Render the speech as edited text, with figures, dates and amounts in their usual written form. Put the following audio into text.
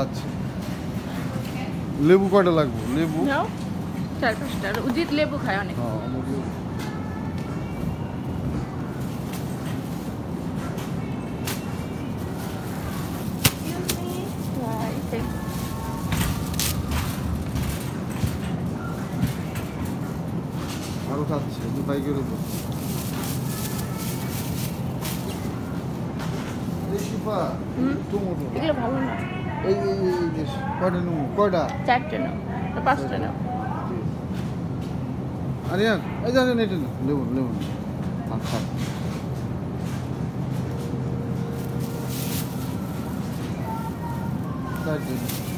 খাচ্ছে। লেবু কয়টা লাগবে? লেবু নাও 4-5টা। উজিত লেবু খায় অনেক। হ্যাঁ আমাকে আরো খাচ্ছে বাইকের উপর। টমেটো এগুলো ভালো না। এই কয়টা নেবো? কয়টা? 4টে নাও, 5টা নাও। আরিয়ান এই জানেন এটা লেবু লেবু আচ্ছা তাই